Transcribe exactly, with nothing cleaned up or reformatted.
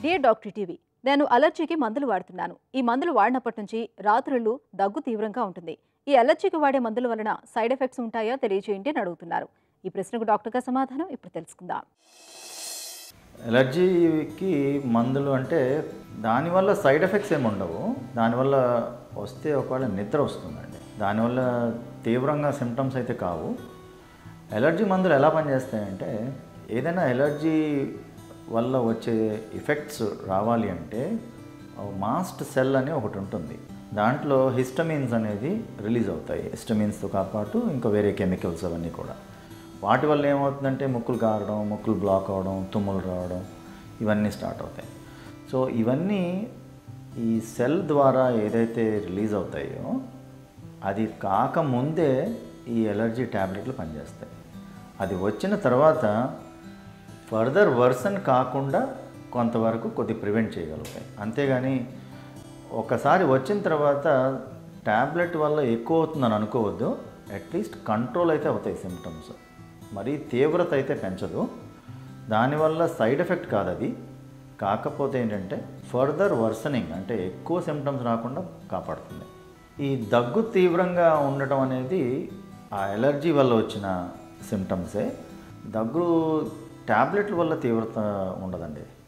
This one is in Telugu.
డియర్ డాక్టర్ టీవీ, నేను అలర్జీకి మందులు వాడుతున్నాను. ఈ మందులు వాడినప్పటి నుంచి రాత్రుళ్ళు దగ్గు తీవ్రంగా ఉంటుంది. ఈ అలర్జీకి వాడే మందుల వలన సైడ్ ఎఫెక్ట్స్ ఉంటాయా తెలియజేయండి అని అడుగుతున్నారు. ఈ ప్రశ్నకు డాక్టర్ గారి సమాధానం ఇప్పుడు తెలుసుకుందాం. ఎలర్జీకి మందులు అంటే దానివల్ల సైడ్ ఎఫెక్ట్స్ ఏమి ఉండవు. దానివల్ల వస్తే ఒకవేళ నిద్ర వస్తుందండి. దానివల్ల తీవ్రంగా సిమ్టమ్స్ అయితే కావు. ఎలర్జీ మందులు ఎలా పనిచేస్తాయంటే, ఏదైనా ఎలర్జీ వల్ల వచ్చే ఎఫెక్ట్స్ రావాలి అంటే మాస్ట్ సెల్ అని ఒకటి ఉంటుంది. దాంట్లో హిస్టమిన్స్ అనేది రిలీజ్ అవుతాయి. హిస్టమిన్స్తో పాటు ఇంకా వేరే కెమికల్స్ అవన్నీ కూడా. వాటి వల్ల ఏమవుతుందంటే ముక్కులు కారడం, ముక్కులు బ్లాక్ అవ్వడం, తుమ్ములు రావడం ఇవన్నీ స్టార్ట్ అవుతాయి. సో ఇవన్నీ ఈ సెల్ ద్వారా ఏదైతే రిలీజ్ అవుతాయో అది కాకముందే ఈ ఎలర్జీ ట్యాబ్లెట్లు పనిచేస్తాయి. అది వచ్చిన తర్వాత ఫర్దర్ వర్సన్ కాకుండా కొంతవరకు కొద్ది ప్రివెంట్ చేయగలుగుతాయి. అంతేగాని ఒకసారి వచ్చిన తర్వాత ట్యాబ్లెట్ వల్ల ఎక్కువ అవుతుందని అనుకోవద్దు. అట్లీస్ట్ కంట్రోల్ అయితే అవుతాయి సిమ్టమ్స్. మరీ తీవ్రత అయితే పెంచదు. దానివల్ల సైడ్ ఎఫెక్ట్ కాదు అది. కాకపోతే ఏంటంటే ఫర్దర్ వర్సనింగ్ అంటే ఎక్కువ సిమ్టమ్స్ రాకుండా కాపాడుతుంది. ఈ దగ్గు తీవ్రంగా ఉండటం అనేది ఆ ఎలర్జీ వల్ల వచ్చిన సిమ్టమ్సే. దగ్గు ట్యాబ్లెట్ల వల్ల తీవ్రత ఉండదండి.